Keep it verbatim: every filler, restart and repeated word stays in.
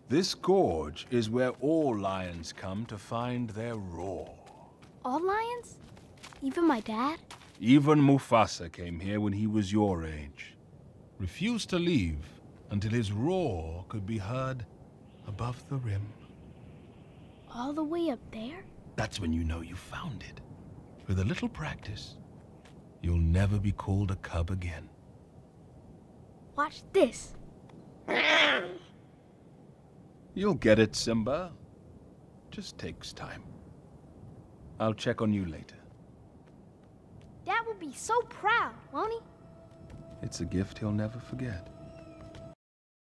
This gorge is where all lions come to find their roar. All lions? Even my dad? Even Mufasa came here when he was your age. Refused to leave until his roar could be heard above the rim. All the way up there? That's when you know you found it. With a little practice, you'll never be called a cub again. Watch this. You'll get it, Simba. Just takes time. I'll check on you later. Dad will be so proud, won't he? It's a gift he'll never forget.